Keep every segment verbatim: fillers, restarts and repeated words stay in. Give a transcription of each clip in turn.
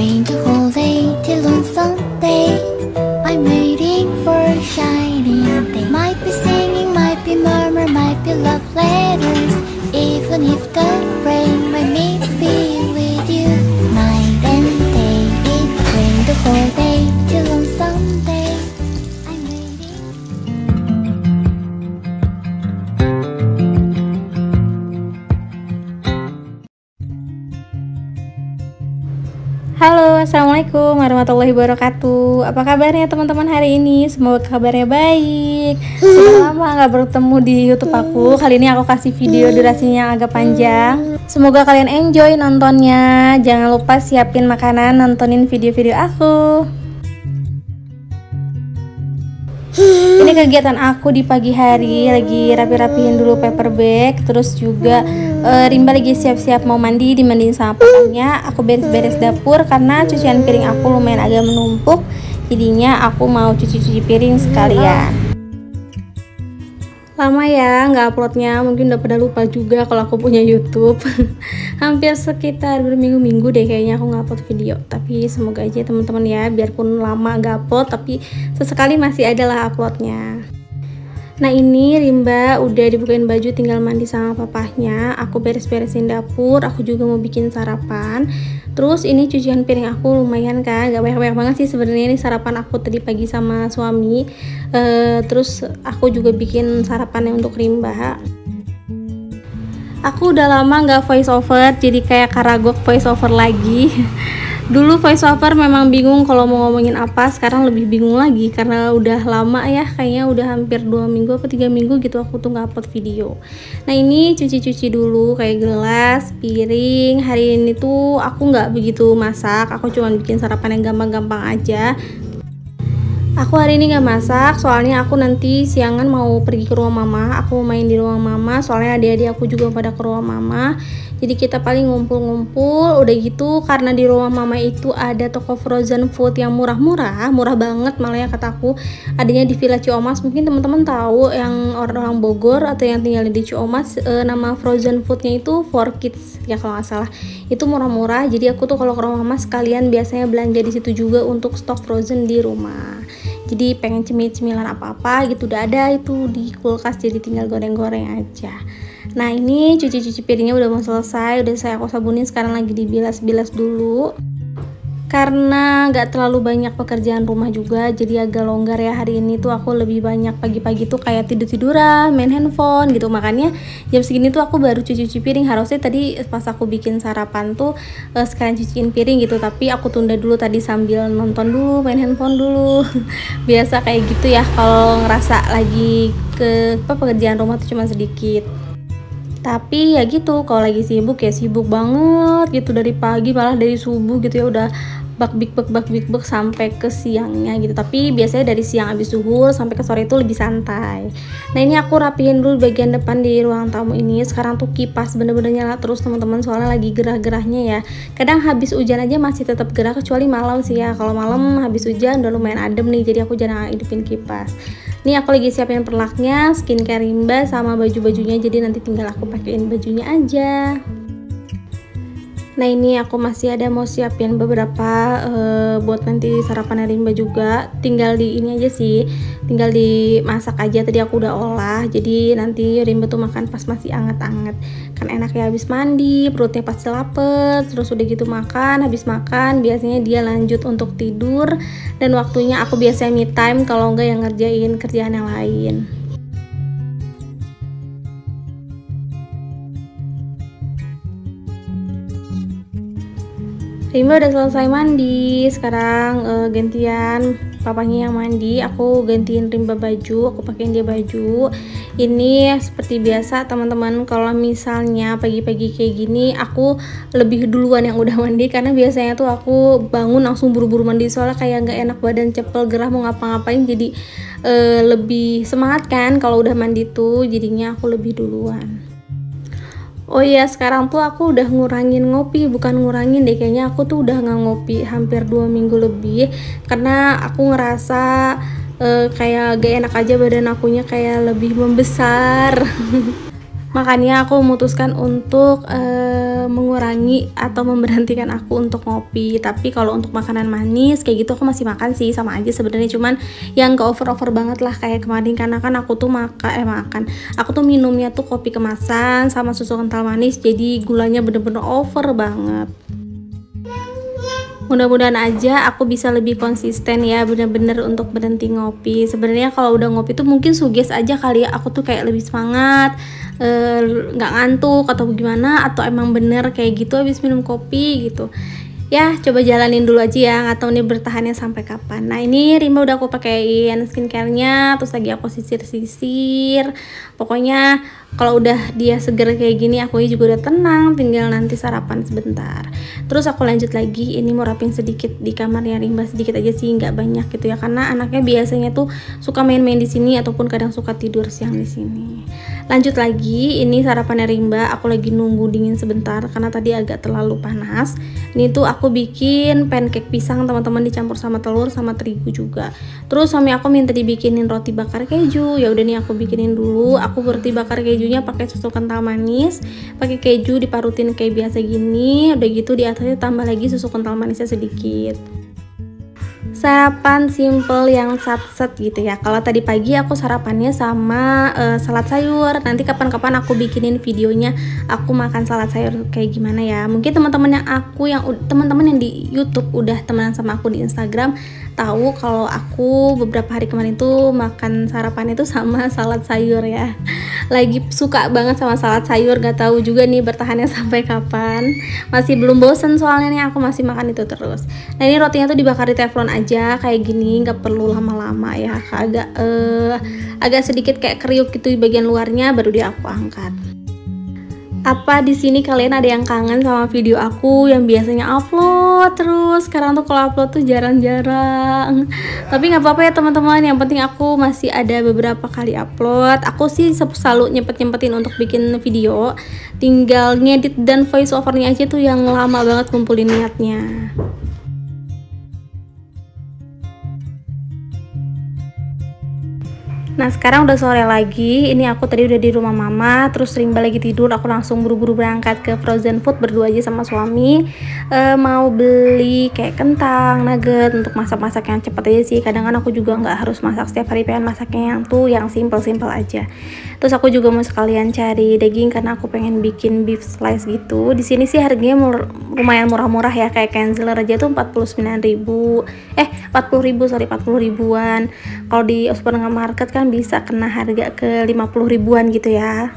rain the whole day till on Sunday. I'm waiting for a shining day. Might be singing, might be murmur, might be love letters. Even if the rain might meet be with you. Night and day, it rained the whole day till on Sunday. I'm waiting. Halo, assalamualaikum warahmatullahi wabarakatuh. Apa kabarnya teman-teman hari ini? Semoga kabarnya baik. Sudah lama nggak bertemu di YouTube aku. Kali ini aku kasih video durasinya yang agak panjang. Semoga kalian enjoy nontonnya. Jangan lupa siapin makanan, nontonin video-video aku. Ini kegiatan aku di pagi hari, lagi rapi-rapihin dulu paper bag, terus juga uh, Rimba lagi siap-siap mau mandi, dimandiin sama papanya. Aku beres-beres dapur karena cucian piring aku lumayan agak menumpuk, jadinya aku mau cuci-cuci piring sekalian. Lama ya nggak uploadnya, mungkin udah pada lupa juga kalau aku punya YouTube. Hampir sekitar berminggu-minggu deh kayaknya aku nggak upload video. Tapi semoga aja teman-teman ya, biarpun lama nggak upload, tapi sesekali masih ada lah uploadnya. Nah ini Rimba udah dibukain baju, tinggal mandi sama papahnya. Aku beres-beresin dapur, aku juga mau bikin sarapan. Terus ini cucian piring aku lumayan kan, gak banyak-banyak banget sih sebenarnya. Ini sarapan aku tadi pagi sama suami. uh, Terus aku juga bikin sarapannya untuk Rimba. Aku udah lama gak voice over, jadi kayak Karagok voice over lagi. Dulu voice over memang bingung kalau mau ngomongin apa, sekarang lebih bingung lagi karena udah lama ya, kayaknya udah hampir dua minggu atau tiga minggu gitu aku tuh nggak upload video. Nah ini cuci-cuci dulu kayak gelas, piring. Hari ini tuh aku nggak begitu masak, aku cuma bikin sarapan yang gampang-gampang aja. Aku hari ini nggak masak, soalnya aku nanti siangan mau pergi ke rumah mama. Aku mau main di rumah mama, soalnya adik-adik aku juga pada ke rumah mama. Jadi kita paling ngumpul-ngumpul. Udah gitu karena di rumah mama itu ada toko frozen food yang murah-murah, murah banget malah ya kataku. Adanya di Villa Ciomas. Mungkin teman-teman tahu yang orang-orang Bogor atau yang tinggal di Ciomas, e, nama frozen foodnya itu For Kids ya kalau nggak salah. Itu murah-murah. Jadi aku tuh kalau ke rumah mama sekalian biasanya belanja di situ juga untuk stok frozen di rumah. Jadi pengen cemil-cemilan apa-apa gitu udah ada itu di kulkas, jadi tinggal goreng-goreng aja. Nah ini cuci-cuci piringnya udah mau selesai, udah saya aku sabunin, sekarang lagi dibilas-bilas dulu. Karena gak terlalu banyak pekerjaan rumah juga, jadi agak longgar ya hari ini tuh. Aku lebih banyak pagi-pagi tuh kayak tidur-tiduran, main handphone gitu. Makanya jam segini tuh aku baru cuci-cuci piring. Harusnya tadi pas aku bikin sarapan tuh uh, sekalian cuciin piring gitu, tapi aku tunda dulu tadi sambil nonton dulu, main handphone dulu. Biasa kayak gitu ya kalau ngerasa lagi ke apa, pekerjaan rumah tuh cuma sedikit. Tapi ya gitu, kalau lagi sibuk ya sibuk banget gitu, dari pagi malah dari subuh gitu ya udah bak bik bak bak bik bak sampai ke siangnya gitu. Tapi biasanya dari siang habis zuhur sampai ke sore itu lebih santai. Nah ini aku rapihin dulu bagian depan di ruang tamu ini. Sekarang tuh kipas bener-bener nyala terus teman-teman, soalnya lagi gerah-gerahnya ya. Kadang habis hujan aja masih tetap gerah, kecuali malam sih ya. Kalau malam habis hujan udah lumayan adem nih, jadi aku jarang hidupin kipas. Nih aku lagi siapin perlaknya, skincare Rimba sama baju-bajunya, jadi nanti tinggal aku pakein bajunya aja. Nah ini aku masih ada mau siapin beberapa uh, buat nanti sarapan Rimba juga. Tinggal di ini aja sih, tinggal dimasak aja. Tadi aku udah olah, jadi nanti Rimba tuh makan pas masih anget-anget. Kan enak ya, habis mandi perutnya pasti lapar, terus udah gitu makan. Habis makan biasanya dia lanjut untuk tidur, dan waktunya aku biasanya me time kalau enggak yang ngerjain kerjaan yang lain. Rimba udah selesai mandi, sekarang uh, gantian papanya yang mandi, aku gantiin Rimba baju, aku pakein dia baju. Ini seperti biasa teman-teman, kalau misalnya pagi-pagi kayak gini aku lebih duluan yang udah mandi, karena biasanya tuh aku bangun langsung buru-buru mandi, soalnya kayak nggak enak badan, cepel gerah mau ngapa-ngapain, jadi uh, lebih semangat kan kalau udah mandi tuh, jadinya aku lebih duluan. Oh iya, sekarang tuh aku udah ngurangin ngopi, bukan ngurangin deh, kayaknya aku tuh udah nggak ngopi hampir dua minggu lebih, karena aku ngerasa uh, kayak gak enak aja badan akunya, kayak lebih membesar. Makanya aku memutuskan untuk uh, e, mengurangi atau memberhentikan aku untuk ngopi. Tapi kalau untuk makanan manis kayak gitu aku masih makan sih, sama aja sebenarnya, cuman yang gak over-over banget lah kayak kemarin, karena kan aku tuh makan eh makan aku tuh minumnya tuh kopi kemasan sama susu kental manis, jadi gulanya bener-bener over banget. Mudah-mudahan aja aku bisa lebih konsisten ya, bener-bener untuk berhenti ngopi. Sebenarnya kalau udah ngopi tuh mungkin suges aja kali ya, aku tuh kayak lebih semangat, nggak e, ngantuk atau gimana, atau emang bener kayak gitu habis minum kopi gitu. Ya coba jalanin dulu aja ya, nggak tahu nih bertahannya sampai kapan. Nah ini Rimba udah aku pakein skincare-nya, terus lagi aku sisir-sisir. Pokoknya kalau udah dia seger kayak gini, aku juga udah tenang, tinggal nanti sarapan sebentar. Terus aku lanjut lagi, ini mau rapin sedikit di kamarnya Rimba, sedikit aja sih, nggak banyak gitu ya, karena anaknya biasanya tuh suka main-main di sini ataupun kadang suka tidur siang di sini. Lanjut lagi, ini sarapannya Rimba, aku lagi nunggu dingin sebentar karena tadi agak terlalu panas. Ini tuh aku bikin pancake pisang teman-teman, dicampur sama telur sama terigu juga. Terus suami aku minta dibikinin roti bakar keju, ya udah nih aku bikinin dulu. Aku roti bakar kejunya pakai susu kental manis, pakai keju diparutin kayak biasa gini. Udah gitu di atasnya tambah lagi susu kental manisnya sedikit. Sarapan simple yang sat-set gitu ya. Kalau tadi pagi aku sarapannya sama uh, salad sayur. Nanti kapan-kapan aku bikinin videonya aku makan salad sayur kayak gimana ya. Mungkin teman-teman yang aku yang teman-teman yang di YouTube udah temenan sama aku di Instagram tahu kalau aku beberapa hari kemarin tuh makan sarapan itu sama salad sayur ya. Lagi suka banget sama salad sayur, gak tahu juga nih bertahannya sampai kapan. Masih belum bosen soalnya nih aku masih makan itu terus. Nah ini rotinya tuh dibakar di teflon aja kayak gini, nggak perlu lama-lama ya. Agak eh, agak sedikit kayak kriuk gitu di bagian luarnya, baru dia aku angkat. Apa di sini kalian ada yang kangen sama video aku yang biasanya upload terus? Sekarang tuh kalau upload tuh jarang-jarang. Tapi nggak apa-apa ya teman-teman, yang penting aku masih ada beberapa kali upload. Aku sih selalu nyempet-nyempetin untuk bikin video, tinggal ngedit dan voice overnya aja tuh yang lama banget kumpulin niatnya. Nah sekarang udah sore lagi, ini aku tadi udah di rumah mama, terus Rimba lagi tidur, aku langsung buru-buru berangkat ke frozen food berdua aja sama suami. e, mau beli kayak kentang, nugget untuk masak-masak yang cepet aja sih. Kadang kan aku juga nggak harus masak setiap hari, pengen masaknya yang tuh yang simple-simple aja. Terus aku juga mau sekalian cari daging karena aku pengen bikin beef slice gitu. Di sini sih harganya mur lumayan murah-murah ya, kayak Kenzeler aja tuh empat puluh sembilan ribu, eh empat puluh ribu sorry empat puluh ribuan. Kalau di supermarket kan bisa kena harga ke lima puluh ribuan gitu ya.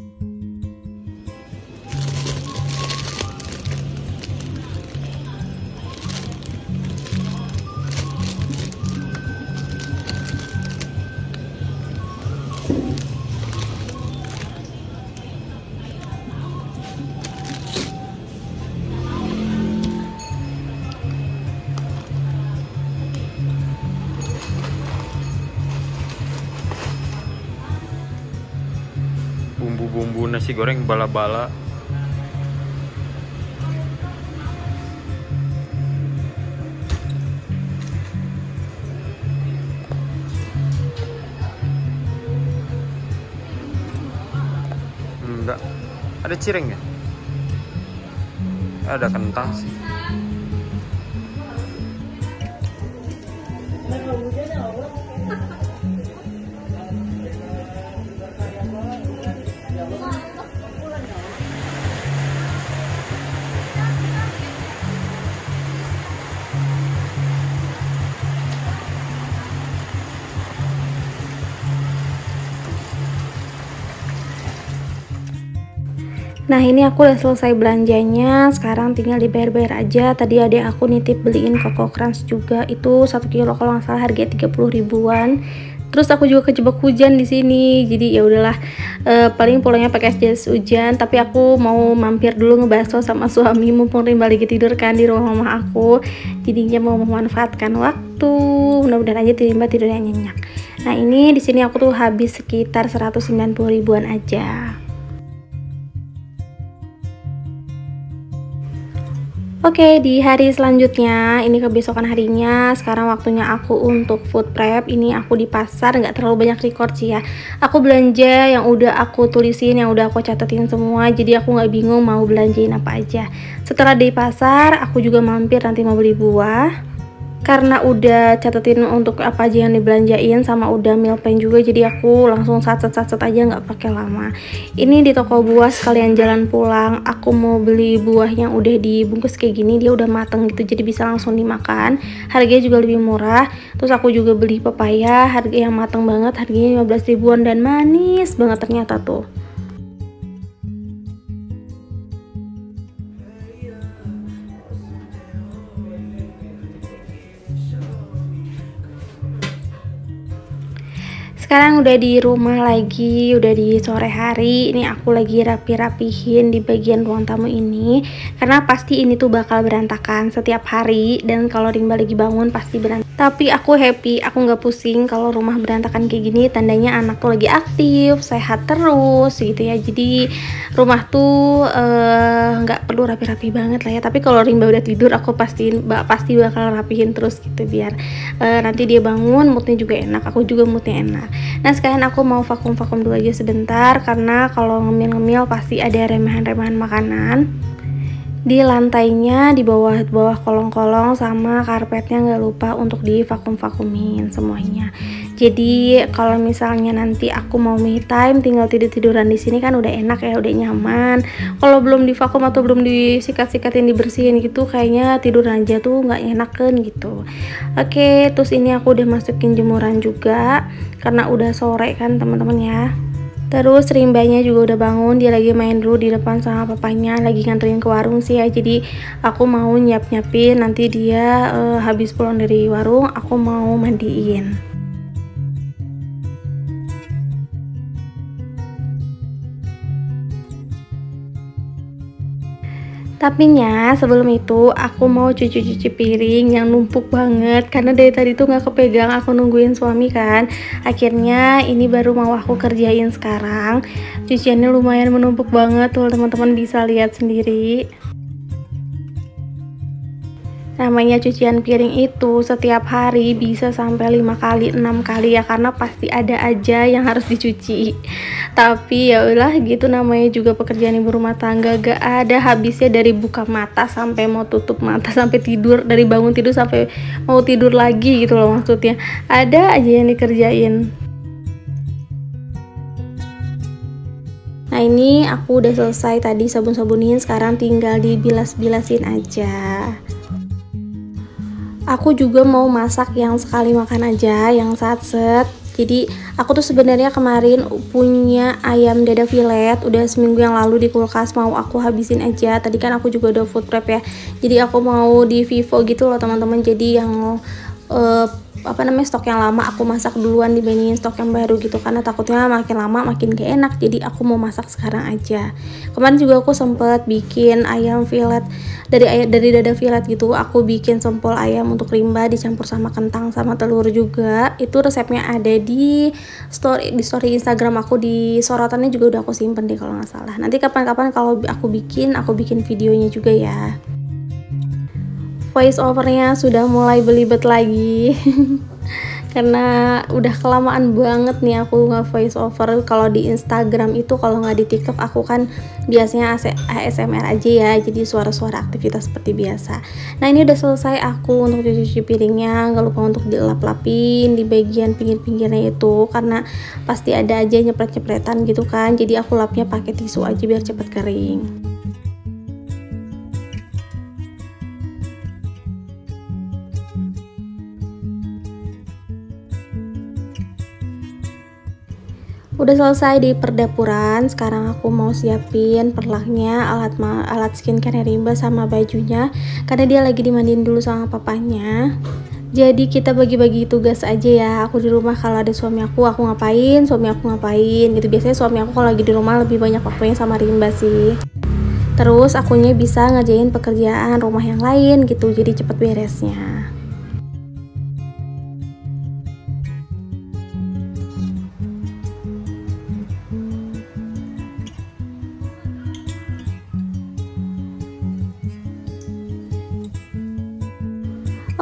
Bumbu-bumbu nasi goreng bala-bala. Enggak. Ada cireng ya? Ada kentang sih. Nah ini aku udah selesai belanjanya, sekarang tinggal dibayar-bayar aja. Tadi adek aku nitip beliin Koko Crunch juga, itu satu kilo kalau nggak salah harganya tiga puluh ribuan. Terus aku juga kejebak hujan di sini, jadi ya udahlah, e, paling pulangnya pakai jas hujan. Tapi aku mau mampir dulu ngebahas sama suami, mumpung Rimba lagi tidur kan di rumah mama aku, jadinya mau memanfaatkan waktu. Mudah-mudahan aja Rimba tidurnya nyenyak. Nah ini di sini aku tuh habis sekitar seratus sembilan puluh ribuan aja. Oke, di hari selanjutnya, ini kebesokan harinya, sekarang waktunya aku untuk food prep. Ini aku di pasar, nggak terlalu banyak record sih ya. Aku belanja yang udah aku tulisin, yang udah aku catetin semua, jadi aku nggak bingung mau belanjain apa aja. Setelah di pasar, aku juga mampir nanti mau beli buah. Karena udah catetin untuk apa aja yang dibelanjain sama udah meal plan juga, jadi aku langsung satset-satset aja nggak pakai lama. Ini di toko buah sekalian jalan pulang, aku mau beli buah yang udah dibungkus kayak gini, dia udah mateng gitu jadi bisa langsung dimakan, harganya juga lebih murah. Terus aku juga beli pepaya, harga yang mateng banget, harganya lima belas ribuan dan manis banget ternyata tuh. Sekarang udah di rumah lagi, udah di sore hari. Ini aku lagi rapi-rapihin di bagian ruang tamu ini, karena pasti ini tuh bakal berantakan setiap hari, dan kalau Rimba lagi bangun pasti berantakan. Tapi aku happy, aku nggak pusing kalau rumah berantakan kayak gini, tandanya anak tuh lagi aktif, sehat terus gitu ya. Jadi rumah tuh nggak uh, perlu rapi-rapi banget lah ya. Tapi kalau Rimba udah tidur, aku pastiin pasti bakal rapihin terus gitu, biar uh, nanti dia bangun moodnya juga enak, aku juga moodnya enak. Nah sekarang aku mau vakum-vakum dulu aja sebentar, karena kalau ngemil-ngemil pasti ada remehan-remehan makanan di lantainya, di bawah bawah kolong-kolong sama karpetnya, nggak lupa untuk di vakum-vakumin semuanya. Jadi kalau misalnya nanti aku mau me time tinggal tidur-tiduran di sini kan udah enak ya, udah nyaman. Kalau belum divakum atau belum disikat-sikatin, dibersihin gitu, kayaknya tidur aja tuh nggak enak kan gitu. Oke, terus ini aku udah masukin jemuran juga karena udah sore kan teman-teman ya. Terus Rimbanya juga udah bangun, dia lagi main dulu di depan sama papanya, lagi nganterin ke warung sih ya. Jadi aku mau nyiap-nyiapin, nanti dia uh, habis pulang dari warung aku mau mandiin. Tapi nya sebelum itu aku mau cuci-cuci piring yang numpuk banget, karena dari tadi tuh nggak kepegang, aku nungguin suami kan. Akhirnya ini baru mau aku kerjain sekarang. Cuciannya lumayan menumpuk banget tuh, teman-teman bisa lihat sendiri. Namanya cucian piring itu setiap hari bisa sampai lima kali, enam kali ya, karena pasti ada aja yang harus dicuci. Tapi ya udah gitu, namanya juga pekerjaan ibu rumah tangga, gak ada habisnya, dari buka mata sampai mau tutup mata, sampai tidur, dari bangun tidur sampai mau tidur lagi gitu loh, maksudnya ada aja yang dikerjain. Nah ini aku udah selesai tadi sabun-sabunin, sekarang tinggal dibilas-bilasin aja. Aku juga mau masak yang sekali makan aja, yang satset. Jadi aku tuh sebenarnya kemarin punya ayam dada filet, udah seminggu yang lalu di kulkas, mau aku habisin aja. Tadi kan aku juga udah food prep ya, jadi aku mau di Vivo gitu loh teman-teman. Jadi yang uh, apa namanya stok yang lama aku masak duluan dibandingin stok yang baru gitu, karena takutnya makin lama makin gak enak. Jadi aku mau masak sekarang aja. Kemarin juga aku sempet bikin ayam filet dari ayam dari dada filet gitu, aku bikin sempol ayam untuk Rimba dicampur sama kentang sama telur juga. Itu resepnya ada di story di story Instagram aku, di sorotannya juga udah aku simpen deh kalau nggak salah. Nanti kapan-kapan kalau aku bikin aku bikin videonya juga ya. Voice overnya sudah mulai belibet lagi karena udah kelamaan banget nih aku nge voice over. Kalau di Instagram itu, kalau nggak di TikTok, aku kan biasanya A S M R aja ya, jadi suara-suara aktivitas seperti biasa. Nah ini udah selesai aku untuk cuci piringnya, nggak lupa untuk dilap-lapin di bagian pinggir-pinggirnya itu, karena pasti ada aja nyepret-nyepretan gitu kan. Jadi aku lapnya pakai tisu aja biar cepet kering. Udah selesai di perdapuran, sekarang aku mau siapin perlaknya, alat alat skincare Rimba sama bajunya, karena dia lagi dimandiin dulu sama papanya. Jadi kita bagi-bagi tugas aja ya. Aku di rumah kalau ada suami aku, aku ngapain, suami aku ngapain gitu. Biasanya suami aku kalau lagi di rumah lebih banyak waktunya sama Rimba sih. Terus akunya bisa ngerjain pekerjaan rumah yang lain gitu, jadi cepet beresnya.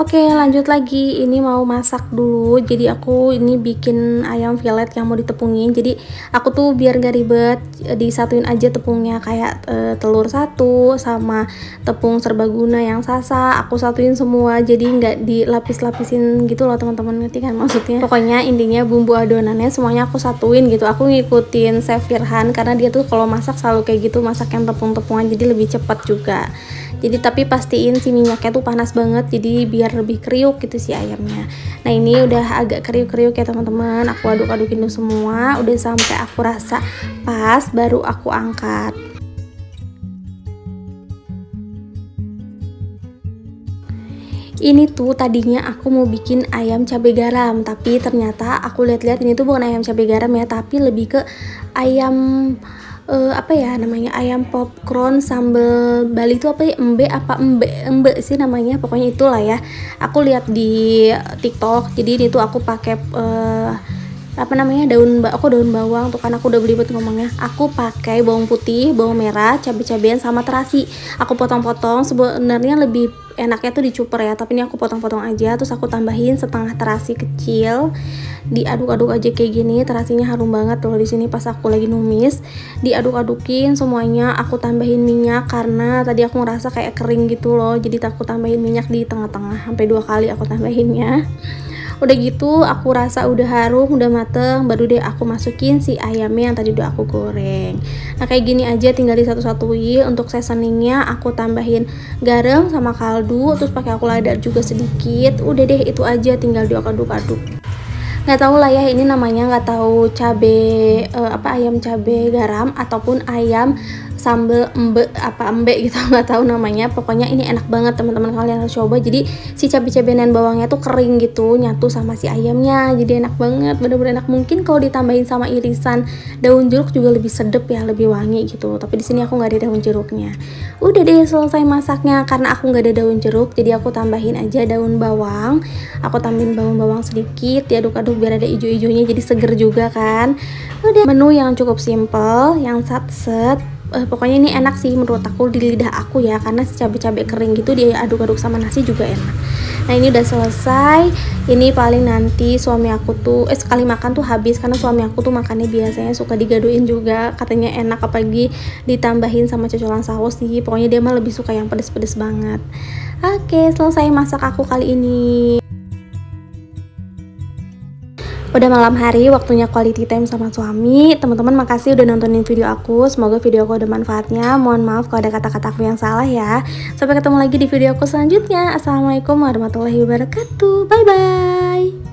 Oke, lanjut lagi. Ini mau masak dulu. Jadi aku ini bikin ayam fillet yang mau ditepungin. Jadi aku tuh biar gak ribet, disatuin aja tepungnya kayak e, telur satu sama tepung serbaguna yang sasa. Aku satuin semua. Jadi nggak dilapis-lapisin gitu loh teman-teman, ngerti kan maksudnya? Pokoknya intinya bumbu adonannya semuanya aku satuin gitu. Aku ngikutin Chef Firhan karena dia tuh kalau masak selalu kayak gitu, masak yang tepung-tepungan jadi lebih cepat juga. Jadi tapi pastiin si minyaknya tuh panas banget, jadi biar lebih kriuk gitu si ayamnya. Nah ini udah agak kriuk-kriuk ya teman-teman. Aku aduk-adukin dulu semua, udah sampai aku rasa pas, baru aku angkat. Ini tuh tadinya aku mau bikin ayam cabai garam, tapi ternyata aku lihat-lihat ini tuh bukan ayam cabai garam ya, tapi lebih ke ayam Uh, apa ya namanya, ayam popcorn sambal Bali itu apa ya, embe apa embe embe sih namanya, pokoknya itulah ya. Aku lihat di TikTok, jadi ini tuh aku pakai uh, apa namanya, daun aku daun bawang tuh kan, aku udah belibet ngomongnya. Aku pakai bawang putih, bawang merah, cabai-cabean sama terasi. Aku potong-potong, sebenarnya lebih enaknya tuh dicuper ya, tapi ini aku potong-potong aja. Terus aku tambahin setengah terasi kecil, diaduk-aduk aja kayak gini. Terasinya harum banget loh di sini pas aku lagi numis. Diaduk-adukin semuanya. Aku tambahin minyak karena tadi aku ngerasa kayak kering gitu loh, jadi aku tambahin minyak di tengah-tengah, sampai dua kali aku tambahinnya. Udah gitu aku rasa udah harum, udah mateng, baru deh aku masukin si ayamnya yang tadi udah aku goreng. Nah kayak gini aja, tinggal di satu-satuin. Untuk seasoningnya aku tambahin garam sama kaldu, terus pakai aku lada juga sedikit. Udah deh itu aja, tinggal diaduk-aduk. Nggak tahu lah ya ini namanya, nggak tahu cabe uh, apa ayam cabe garam ataupun ayam sambal embe apa embe gitu, nggak tahu namanya. Pokoknya ini enak banget teman-teman, kalian harus coba. Jadi si cabai-cabean dan bawangnya tuh kering gitu, nyatu sama si ayamnya, jadi enak banget, bener-bener enak. Mungkin kalau ditambahin sama irisan daun jeruk juga lebih sedep ya, lebih wangi gitu. Tapi di sini aku nggak ada daun jeruknya. Udah deh selesai masaknya. Karena aku nggak ada daun jeruk, jadi aku tambahin aja daun bawang. Aku tambahin bawang-bawang sedikit, diaduk-aduk biar ada ijo-ijonya, jadi seger juga kan. Udah, menu yang cukup simple, yang sat-set. Uh, pokoknya ini enak sih menurut aku di lidah aku ya, karena si cabai-cabai kering gitu dia aduk-aduk sama nasi juga enak. Nah ini udah selesai. Ini paling nanti suami aku tuh eh sekali makan tuh habis, karena suami aku tuh makannya biasanya suka digaduin juga, katanya enak apalagi ditambahin sama cocolan saus sih. Pokoknya dia mah lebih suka yang pedes-pedes banget. Oke, selesai masak aku kali ini. Udah malam hari, waktunya quality time sama suami. Teman-teman makasih udah nontonin video aku. Semoga video aku ada manfaatnya. Mohon maaf kalau ada kata-kata aku yang salah ya. Sampai ketemu lagi di video aku selanjutnya. Assalamualaikum warahmatullahi wabarakatuh. Bye bye.